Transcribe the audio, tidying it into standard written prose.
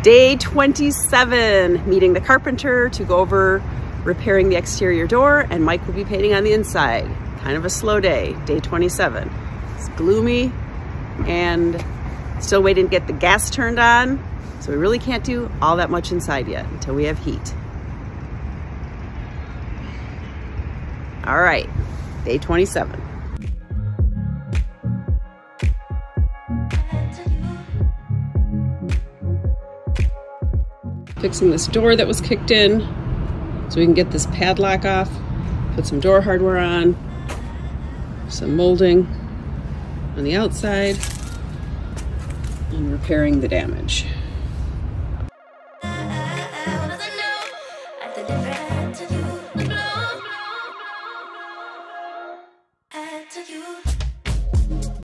Day 27, meeting the carpenter to go over repairing the exterior door, and Mike will be painting on the inside. Kind of a slow day, day 27. It's gloomy and still waiting to get the gas turned on, so we really can't do all that much inside yet until we have heat. All right, day 27. Fixing this door that was kicked in so we can get this padlock off, put some door hardware on, some molding on the outside, and repairing the damage.